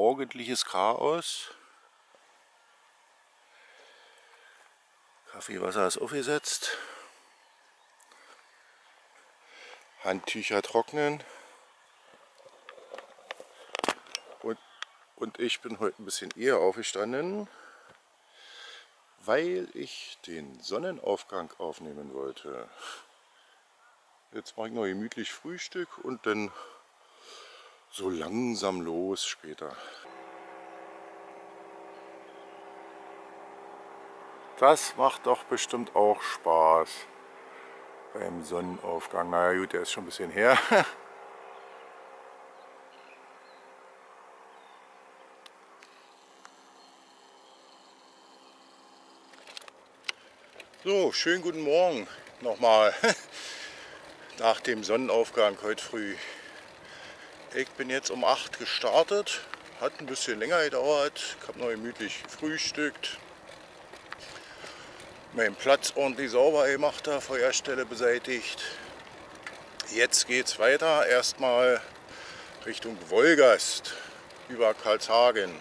ordentliches Chaos. Kaffeewasser ist aufgesetzt. Handtücher trocknen. Und ich bin heute ein bisschen eher aufgestanden, weil ich den Sonnenaufgang aufnehmen wollte. Jetzt mache ich noch gemütlich Frühstück und dann so langsam los später. Das macht doch bestimmt auch Spaß beim Sonnenaufgang. Naja gut, der ist schon ein bisschen her. So, schönen guten Morgen nochmal nach dem Sonnenaufgang heute früh. Ich bin jetzt um 8 gestartet, hat ein bisschen länger gedauert. Ich habe noch gemütlich gefrühstückt, meinen Platz ordentlich sauber gemacht, da Feuerstelle beseitigt. Jetzt geht es weiter, erstmal Richtung Wolgast über Karlshagen.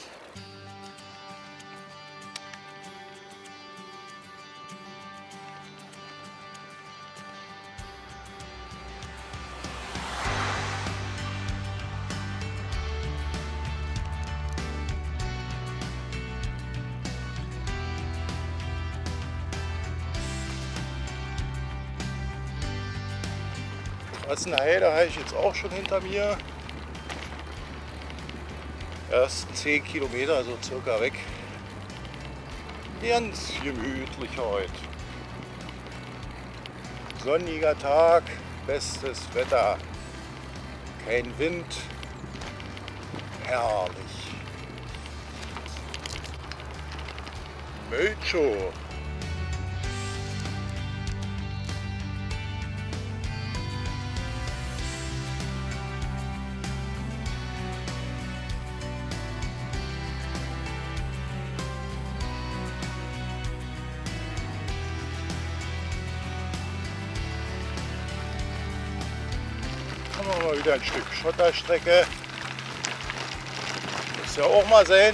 Heide habe ich jetzt auch schon hinter mir. Erst 10 Kilometer so circa weg. Ganz gemütlich heute. Sonniger Tag, bestes Wetter. Kein Wind. Herrlich. Mölchow. Mal wieder ein Stück Schotterstrecke. Muss ja auch mal sein.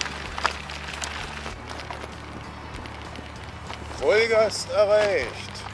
Wolgast erreicht.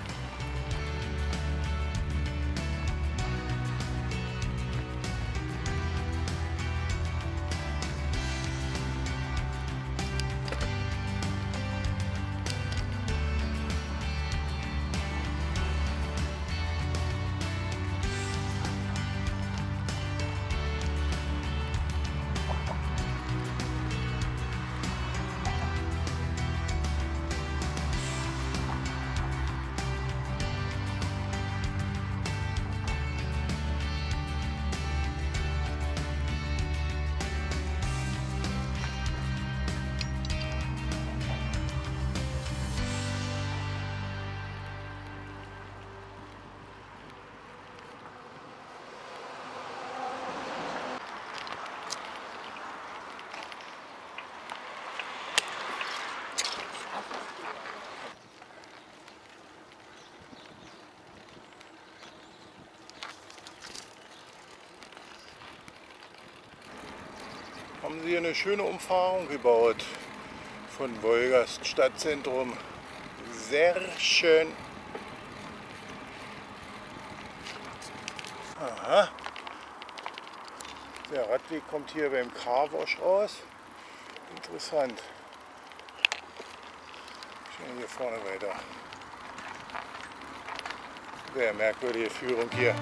Haben sie hier eine schöne Umfahrung gebaut von Wolgast Stadtzentrum. Sehr schön. Aha. Der Radweg kommt hier beim Carwash raus. Interessant. Schön hier vorne weiter. Sehr merkwürdige Führung hier.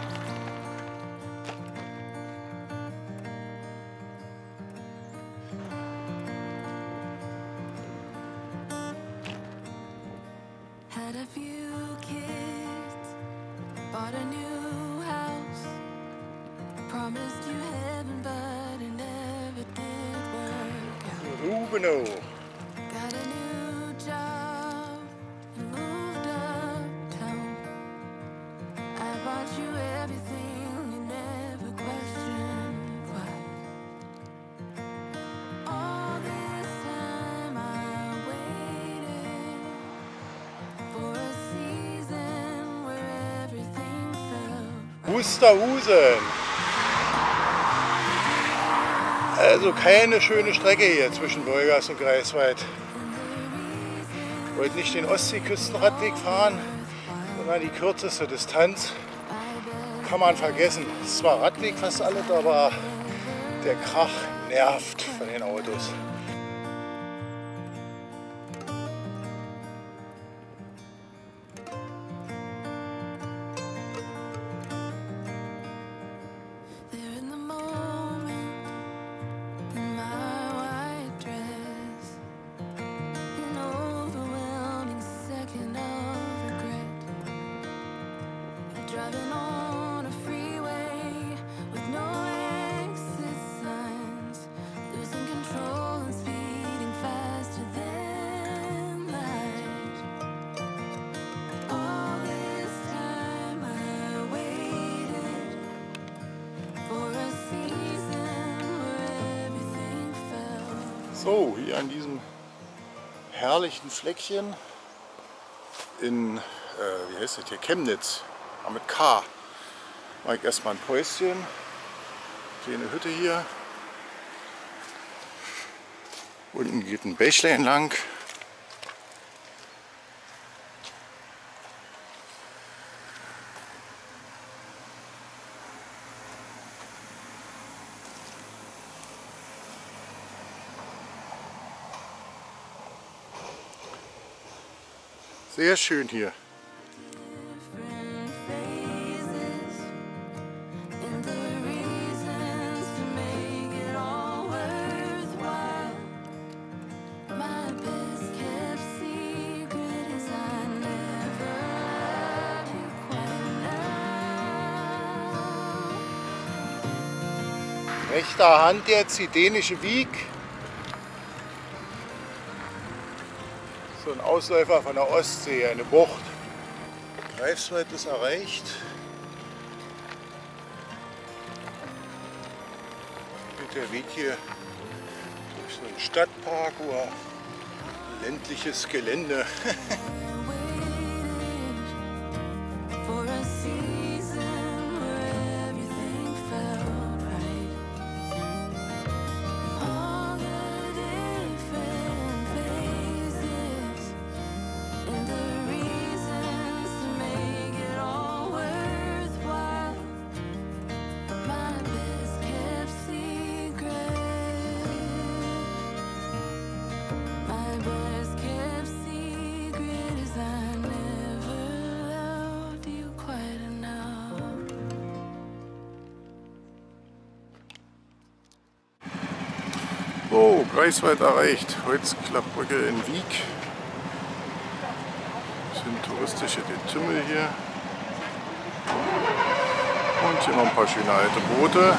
Had a few kids, bought a new house, promised you heaven, but it never did work out. Rubenow. Got a new job and moved uptown. I bought you everything, you never questioned why. All this time I waited for a season where everything felt right. Wusterhusen. Also keine schöne Strecke hier zwischen Wolgast und Greifswald. Ich wollte nicht den Ostseeküstenradweg fahren, sondern die kürzeste Distanz. Kann man vergessen. Es ist zwar Radweg fast alles, aber der Krach nervt von den Autos. There in the moment, in my white dress, an overwhelming second of regret. Driving on a freeway with no exit signs, losing control and speeding faster than light. All this time I waited for a season where everything fell. So, hier an diesem herrlichen Fleckchen in, wie heißt das hier, Chemnitz, mit K. Mache ich erstmal ein Päuschen. Kleine Hütte hier. Unten geht ein Bächlein lang. Sehr schön hier. Different phases and the reasons to make it all worthwhile. My best kept secret is I never loved you quite enough. Rechter Hand jetzt die dänische Wiek. So ein Ausläufer von der Ostsee, eine Bucht. Greifswald ist erreicht. Geht der Weg hier durch so einen Stadtpark oder ländliches Gelände. Waited for a season where everything felt right. All the different phases and the reasons to make it all worthwhile. My best kept secret. My best kept secret is I never loved you quite enough. So, Greifswald erreicht. Holzklappbrücke in Wiek. Bisschen touristische Getümmel hier. Und hier noch ein paar schöne alte Boote.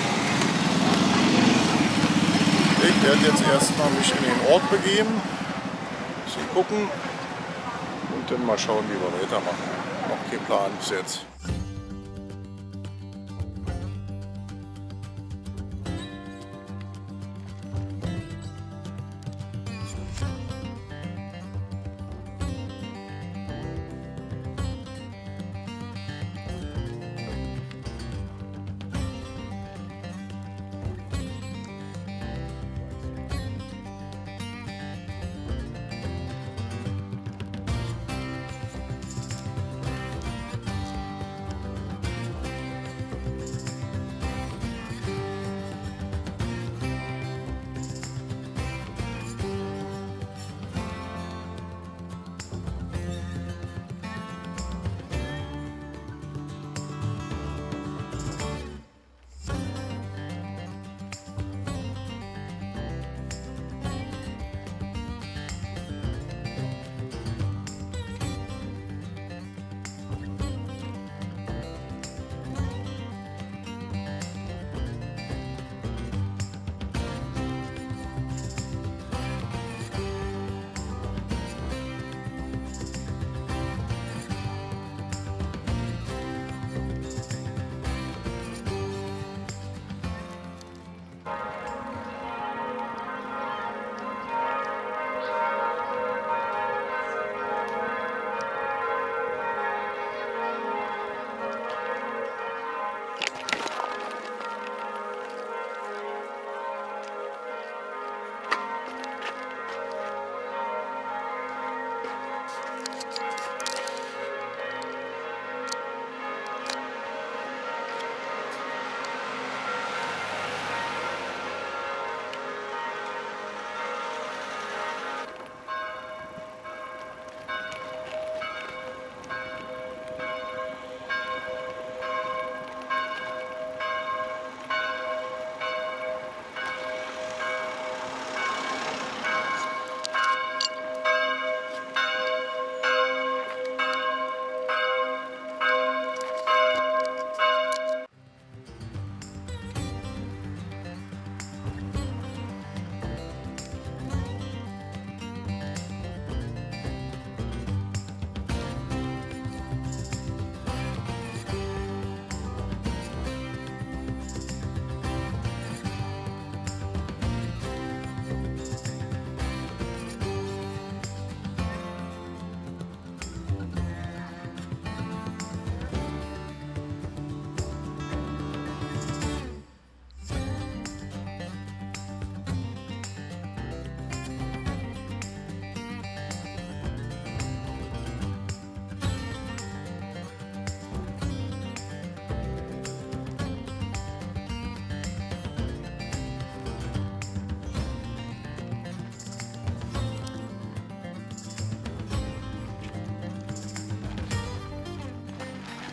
Ich werde jetzt erstmal mich in den Ort begeben. Bisschen gucken. Und dann mal schauen, wie wir weitermachen. Noch kein Plan bis jetzt.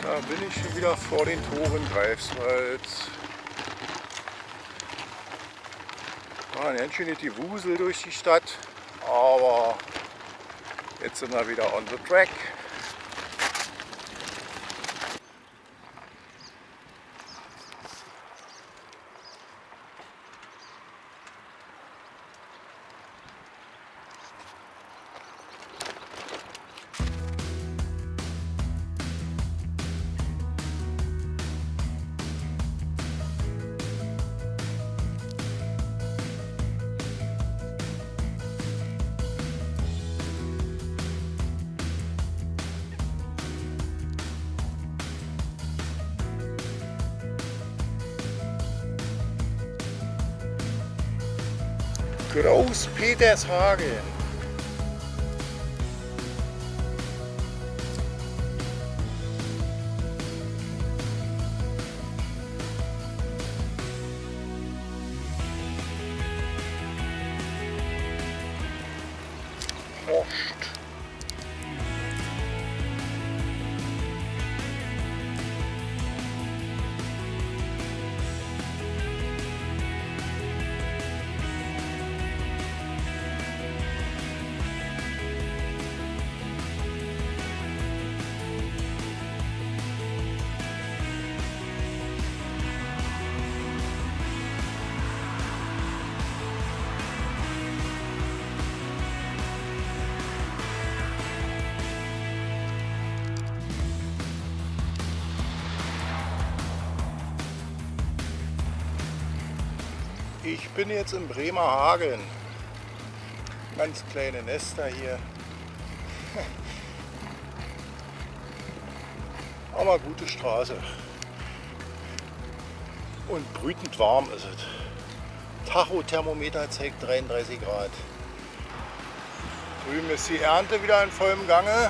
Da bin ich schon wieder vor den Toren Greifswald. War ein ganz schönes Gewusel durch die Stadt, aber jetzt sind wir wieder on the track. Groß-Petershagen. Horst. Ich bin jetzt in Bremerhagen. Ganz kleine Nester hier. Aber gute Straße. Und brütend warm ist es. Tachothermometer zeigt 33 Grad. Drüben ist die Ernte wieder in vollem Gange.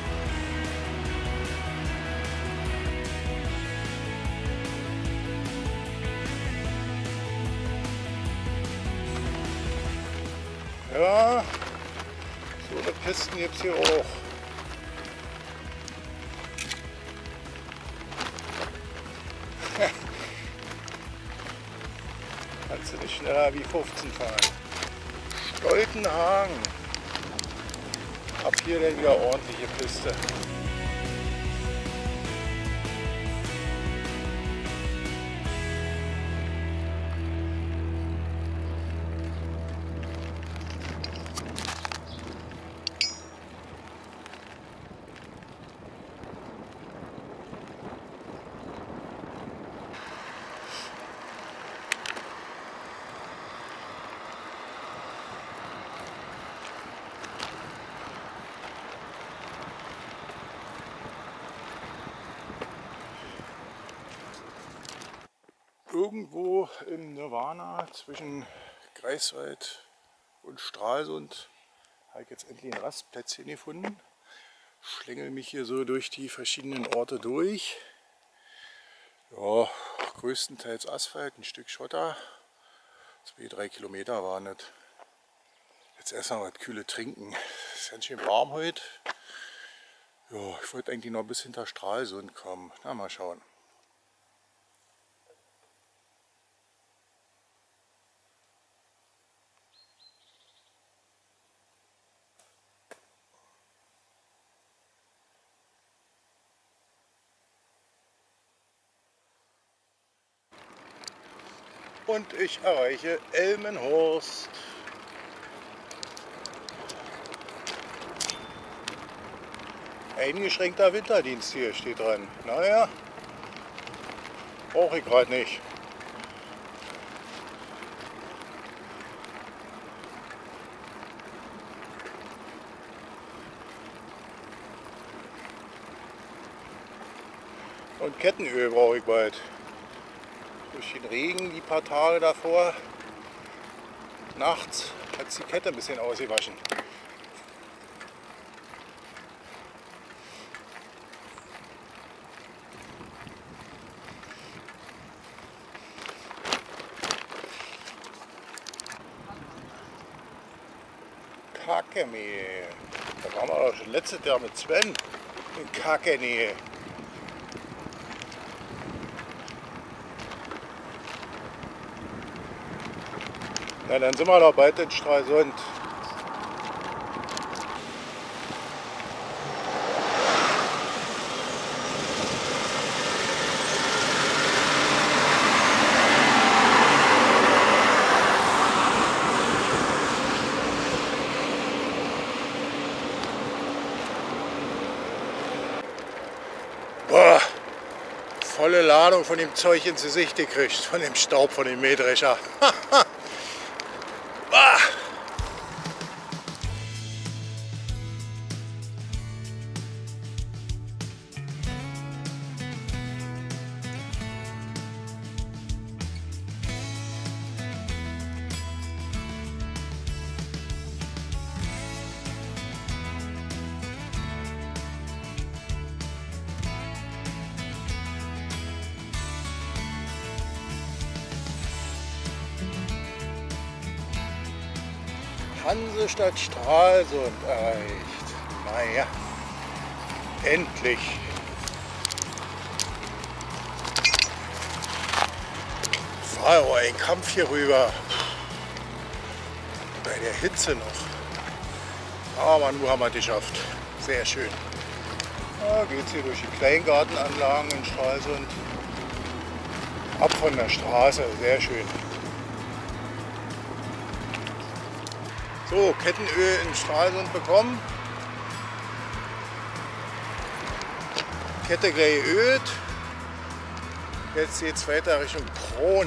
Ja, so eine Pisten gibt es hier auch. Kannst du nicht schneller wie 15 fahren. Stoltenhagen. Ab hier dann wieder ordentliche Piste. Irgendwo im Nirvana zwischen Greifswald und Stralsund habe ich jetzt endlich ein Rastplätzchen gefunden. Schlängel mich hier so durch die verschiedenen Orte durch. Ja, größtenteils Asphalt, ein Stück Schotter. 2-3 Kilometer waren das. Jetzt erstmal was Kühle trinken. Es ist ganz schön warm heute. Ja, ich wollte eigentlich noch bis hinter Stralsund kommen. Na, mal schauen. Und ich erreiche Elmenhorst. Eingeschränkter Winterdienst hier steht dran. Naja, brauche ich gerade nicht. Und Kettenöl brauche ich bald. Durch den Regen die paar Tage davor, nachts, hat die Kette ein bisschen ausgewaschen. Kakemehl. Da waren wir doch schon letztes Jahr mit Sven in Kakenähe. Ja, dann sind wir doch bald in Stralsund. Boah, volle Ladung von dem Zeug ins Gesicht gekriegt, von dem Staub von dem Mähdrescher. Bah. Hansestadt Stralsund erreicht. Naja, endlich. War aber ein Kampf hier rüber. Bei der Hitze noch. Aber nun haben wir es geschafft. Sehr schön. Da geht es hier durch die Kleingartenanlagen in Stralsund. Ab von der Straße. Sehr schön. So, Kettenöl in Stralsund bekommen. Kette gleich geölt. Jetzt geht es weiter Richtung Kron.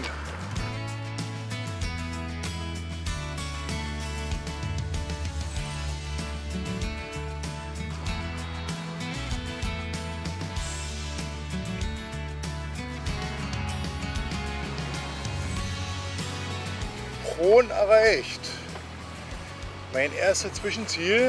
Kron erreicht. Mein erstes Zwischenziel,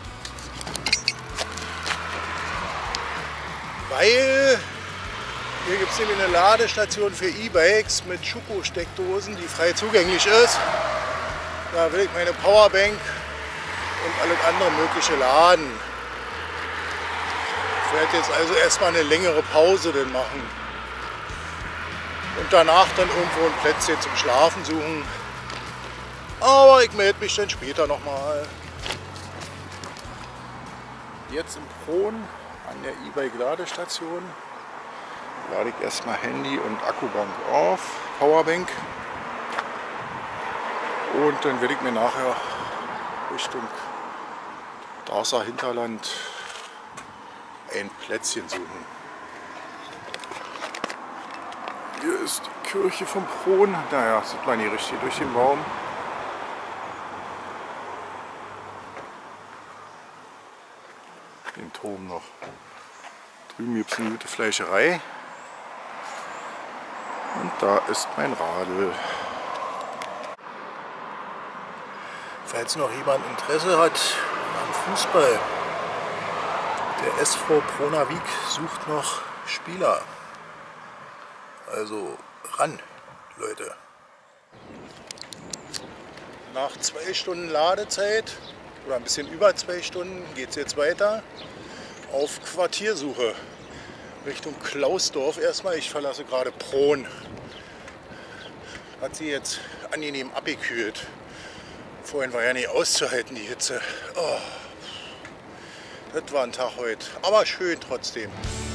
weil hier gibt es nämlich eine Ladestation für E-Bikes mit Schuko-Steckdosen, die frei zugänglich ist. Da will ich meine Powerbank und alles andere Mögliche laden. Ich werde jetzt also erstmal eine längere Pause dann machen und danach dann irgendwo ein Plätzchen zum Schlafen suchen. Aber ich melde mich dann später nochmal. Jetzt im Kron an der E-Bike-Ladestation lade ich erstmal Handy und Akkubank auf, Powerbank. Und dann werde ich mir nachher Richtung Darßer Hinterland ein Plätzchen suchen. Hier ist die Kirche vom Kron. Naja, sieht man hier richtig durch den Baum. Den Turm noch. Drüben gibt es eine gute Fleischerei. Und da ist mein Radl. Falls noch jemand Interesse hat am Fußball, der SV Pronavik sucht noch Spieler. Also ran, Leute. Nach 2 Stunden Ladezeit, oder ein bisschen über 2 Stunden, geht es jetzt weiter auf Quartiersuche Richtung Klausdorf. Erstmal, ich verlasse gerade Pron. Hat sie jetzt angenehm abgekühlt. Vorhin war ja nicht auszuhalten, die Hitze. Oh, das war ein Tag heute, aber schön trotzdem.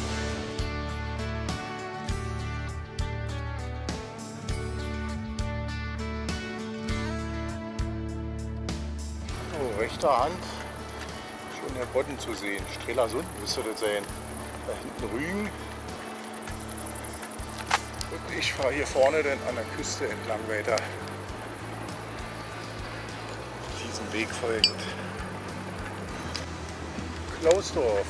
So, rechter Hand schon der Bodden zu sehen. Strelasund müsste das sein. Da hinten Rügen. Und ich fahre hier vorne dann an der Küste entlang weiter. Diesen Weg folgend. Klausdorf.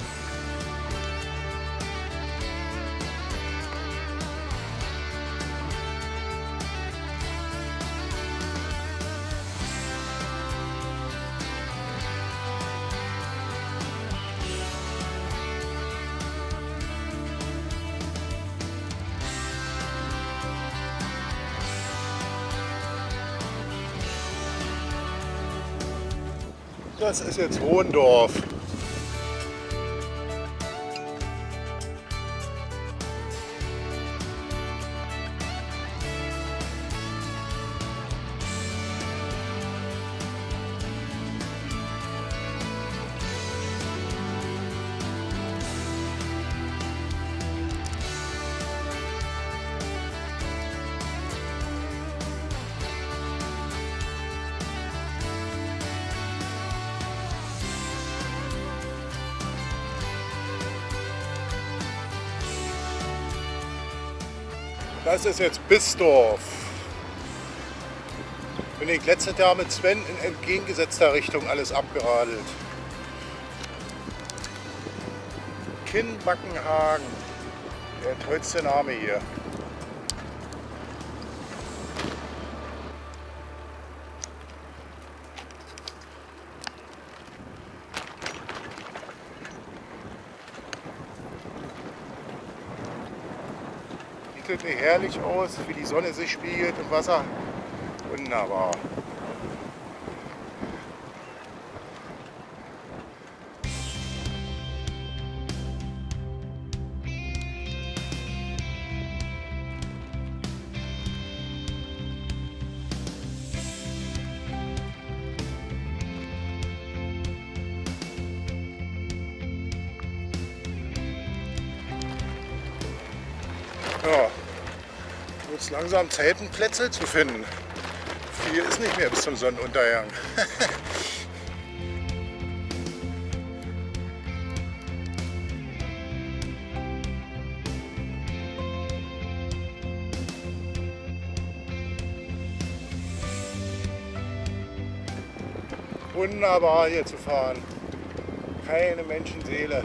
Das ist jetzt Hohendorf. Das ist jetzt Bisdorf. Bin ich letztes Jahr mit Sven in entgegengesetzter Richtung alles abgeradelt. Kinnbackenhagen, der tollste Name hier. Sieht nicht herrlich aus, wie die Sonne sich spiegelt im Wasser. Wunderbar. Ja, wird es langsam Zeit, einen Plätzel zu finden. Viel ist nicht mehr bis zum Sonnenuntergang. Wunderbar hier zu fahren. Keine Menschenseele.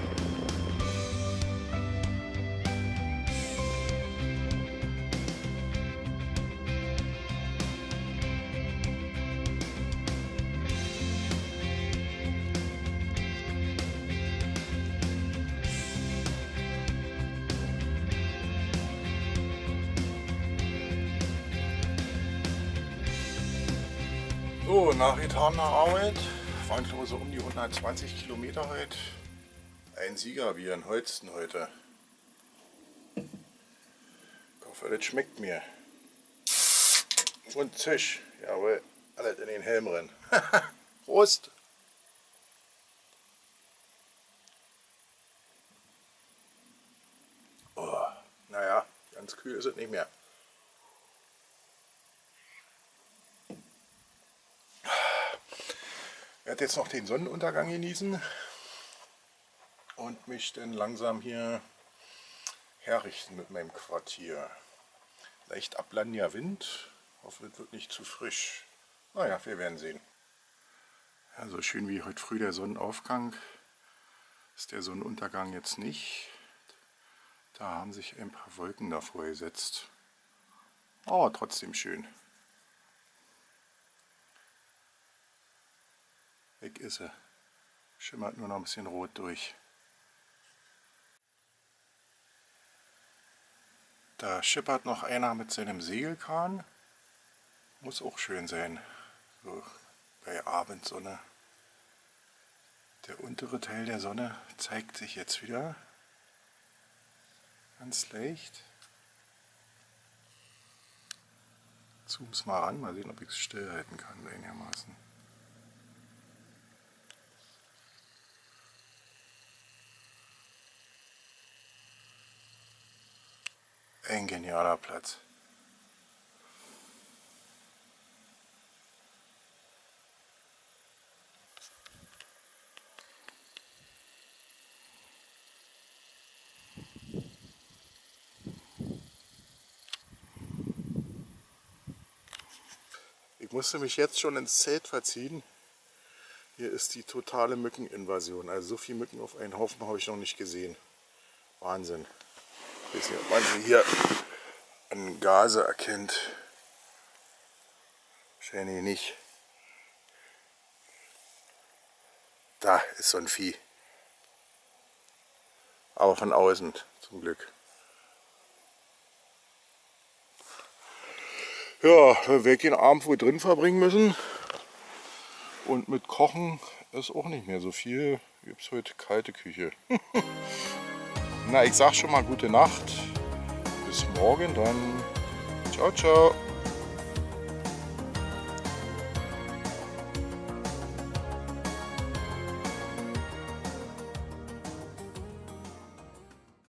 So, nach getaner Arbeit, waren glaube ich so um die 120 Kilometer heute. Ein Siegerbier in Holsten heute. Ich hoffe, das schmeckt mir. Und Zisch, jawohl, alles in den Helm rein. Prost! Oh, naja, ganz kühl ist es nicht mehr. Ich werde jetzt noch den Sonnenuntergang genießen und mich dann langsam hier herrichten mit meinem Quartier. Leicht ablandiger Wind, hoffe es wird nicht zu frisch. Naja, wir werden sehen. Ja, so schön wie heute früh der Sonnenaufgang ist der Sonnenuntergang jetzt nicht. Da haben sich ein paar Wolken davor gesetzt. Aber trotzdem schön. Weg ist sie. Schimmert nur noch ein bisschen rot durch. Da schippert noch einer mit seinem Segelkahn. Muss auch schön sein. So bei Abendsonne. Der untere Teil der Sonne zeigt sich jetzt wieder. Ganz leicht. Zoom's mal ran, mal sehen, ob ich es stillhalten kann einigermaßen. Ein genialer Platz. Ich musste mich jetzt schon ins Zelt verziehen. Hier ist die totale Mückeninvasion. Also so viele Mücken auf einen Haufen habe ich noch nicht gesehen. Wahnsinn. Ich weiß nicht, ob man sie hier an Gase erkennt. Wahrscheinlich nicht. Da ist so ein Vieh. Aber von außen zum Glück. Ja, wir werden den Abend wohl drin verbringen müssen. Und mit Kochen ist auch nicht mehr so viel. Gibt es heute kalte Küche. Na, ich sag schon mal gute Nacht. Bis morgen dann. Ciao, ciao.